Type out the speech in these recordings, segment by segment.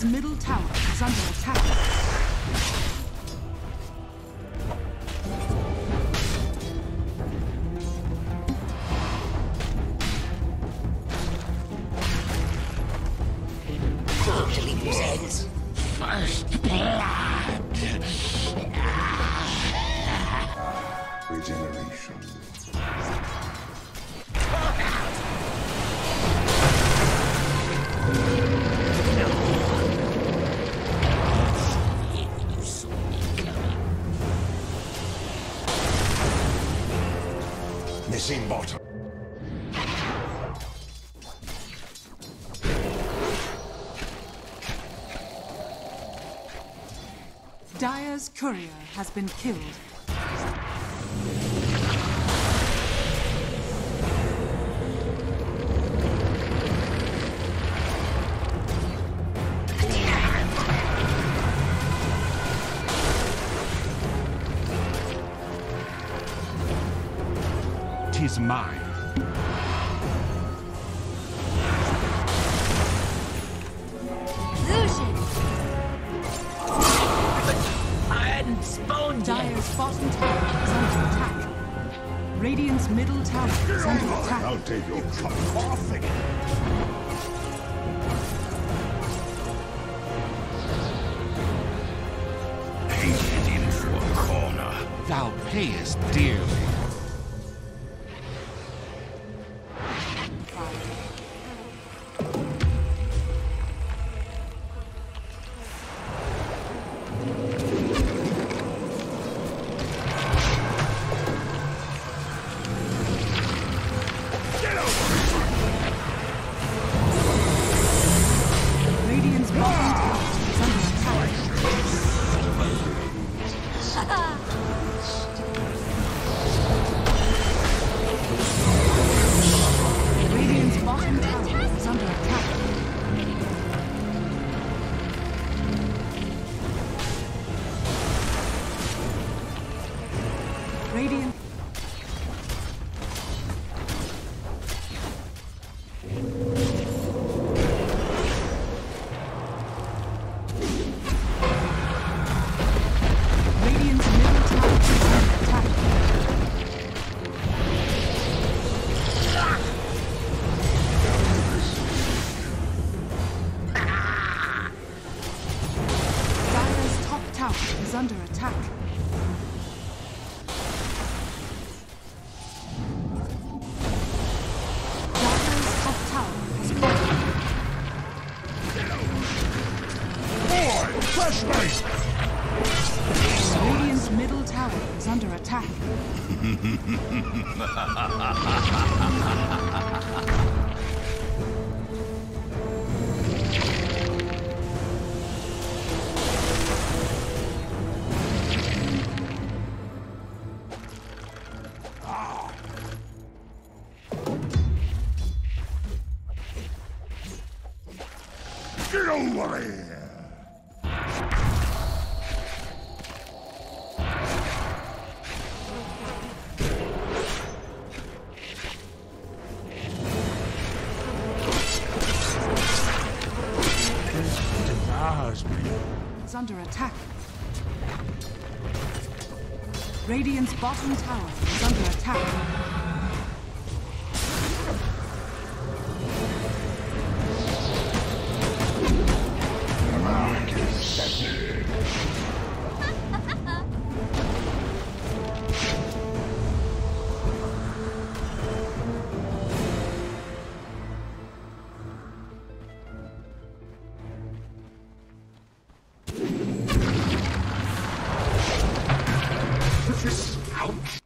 middle tower is under attack. First blood! Regeneration. Missing bottom. Dire's courier has been killed. Tis mine. Dire's bottom tower is under attack. Radiant's middle tower is under attack. I'll take your cup off again. Painted into a corner. Thou payest dearly. Radiant's bottom tower is under attack. Radiant's bottom tower is under attack. Radiant. Radiant's middle tower is under attack. Dire's top tower is under attack. Dire's top tower has fallen. Boy, flashlight! Radiant's middle tower is under attack. Get over here! Is under attack. Radiant's bottom tower is under attack. Ouch!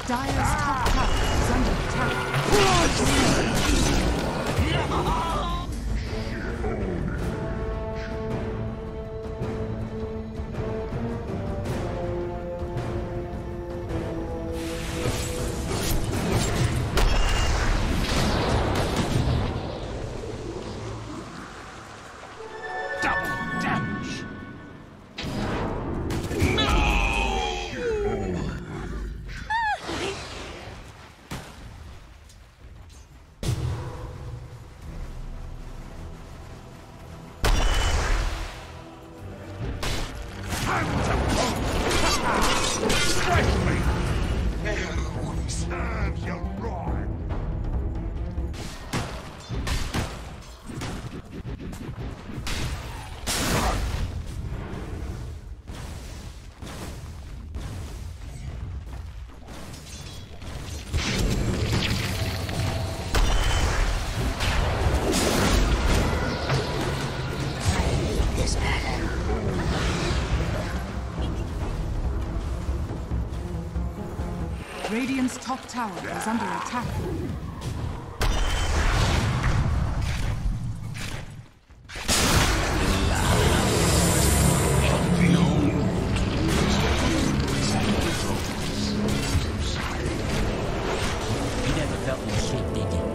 Dire's top tower is under attack. Double damage. Strike me! Serve you right! Radiant's top tower is under attack. You never felt no shit, did you?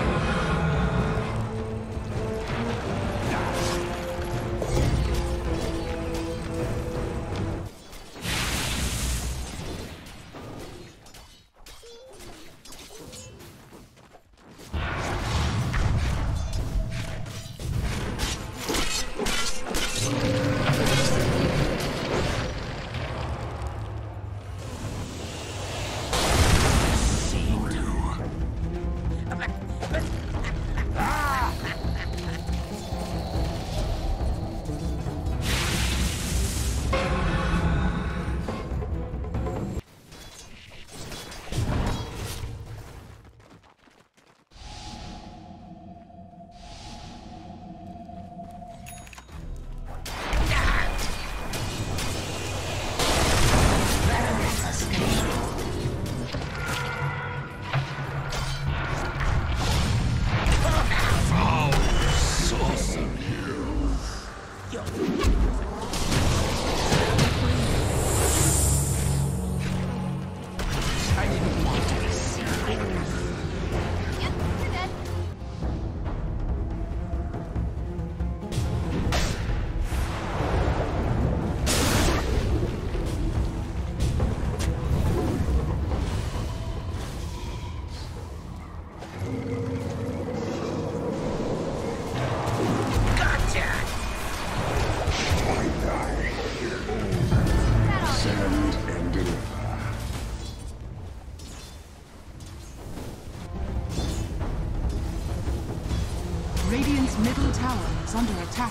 Radiant's middle tower is under attack.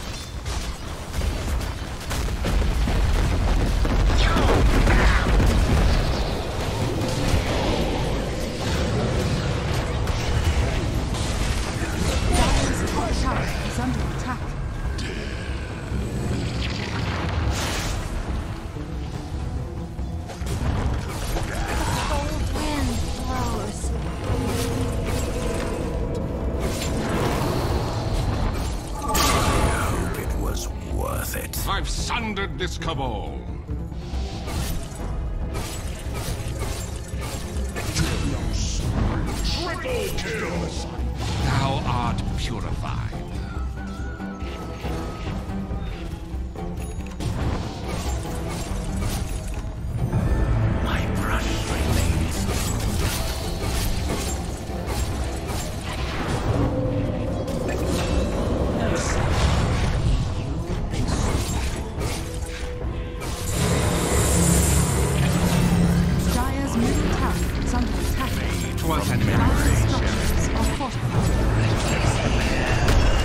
Dire's top tower is under attack. Cold wind blows. It was worth it. I've sundered this cabal. Triple kill! Thou art purified. My brush remains. Dire's middle tower is under attack. It was an Dire's structures are fortified.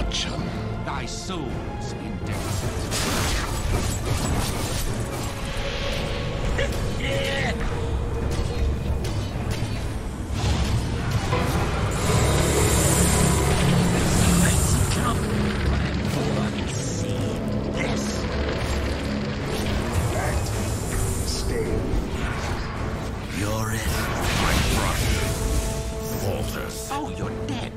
fortune. Thy soul's in deficit. You're it. My brush falters. Oh, you're dead.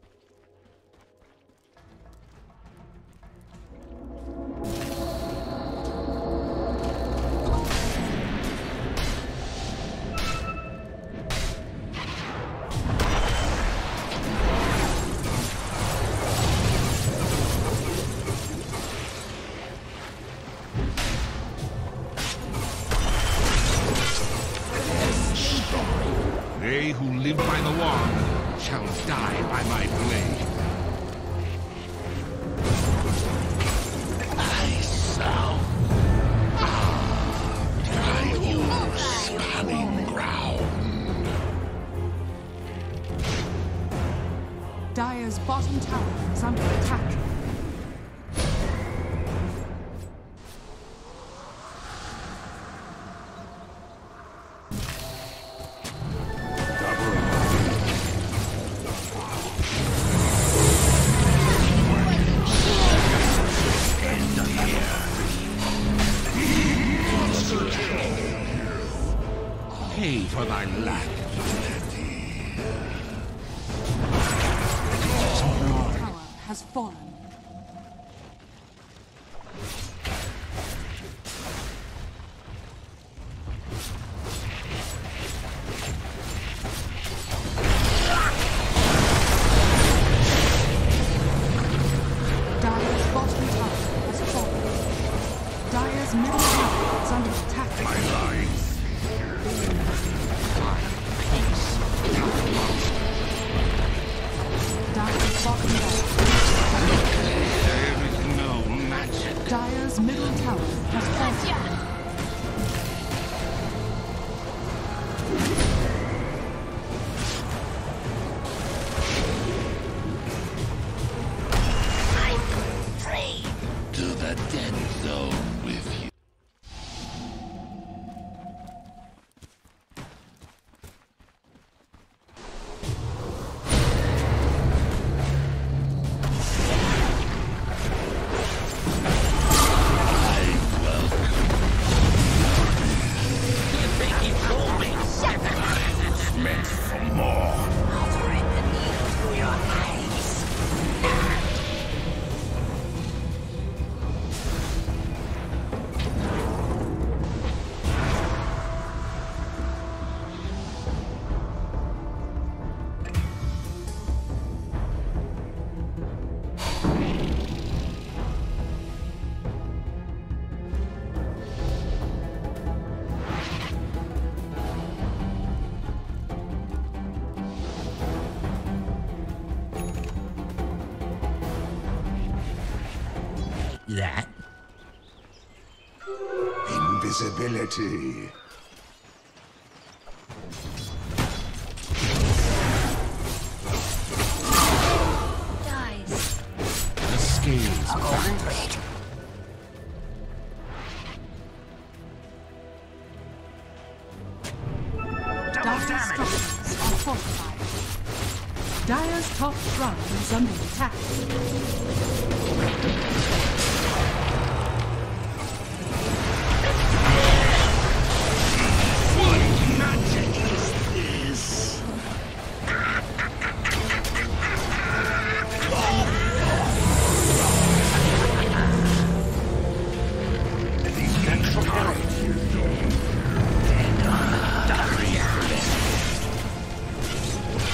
They who live by the wand shall die by my blade. I sound thy old spanning ground. Dire's bottom tower is under attack. Pay for thy lack of humanity. Tower has fallen. Dire's bottom tower has fallen. Dire's middle tower is under attack. My life. Dire's bottom tower. There is no magic. Dire's middle tower has fallen. To the dead zone with you. Meant for more. That? Invisibility. Dies. The scales Golden blade. Dire's structures are fortified. Dire's top shrine is under attack.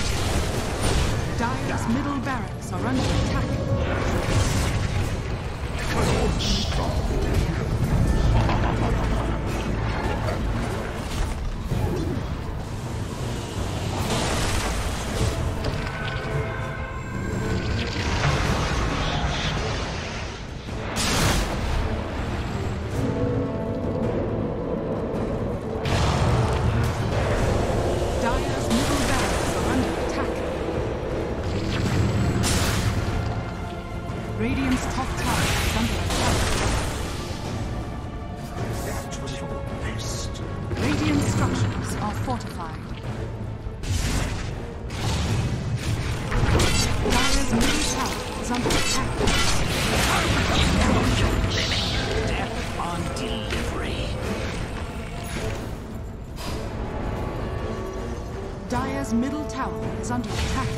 Dire's middle barracks are under attack. Radiant's top tower is under attack. That was your best. Radiant structures are fortified. Dire's middle tower is under attack. Death on delivery. Dire's middle tower is under attack.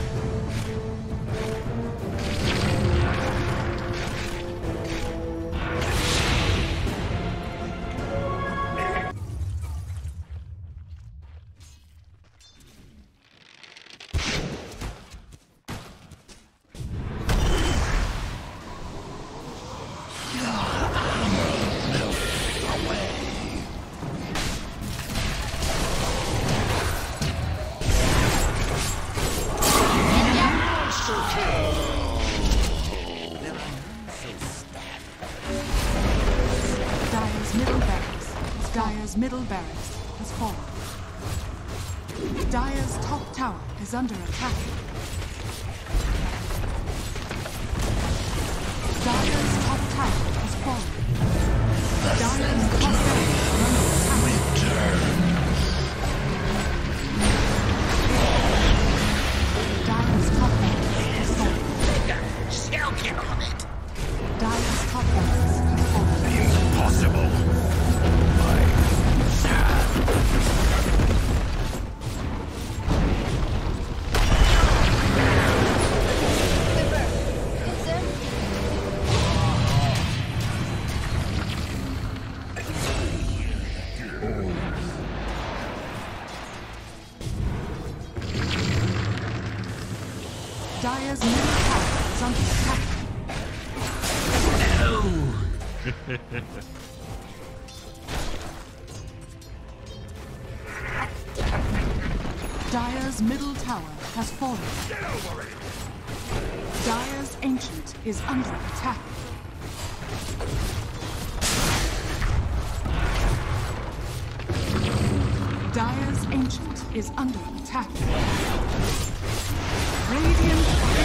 Dire's middle barracks has fallen. Dire's top tower is under attack. Dire's top tower has fallen. Dire's top barracks is under attack. Dire's top barracks has fallen. Shall get on it. Dire's top barracks has fallen. Impossible. Dire's middle tower is under attack. Dire's middle tower has fallen. Dire's ancient is under attack. Dire's ancient is under attack. Radiant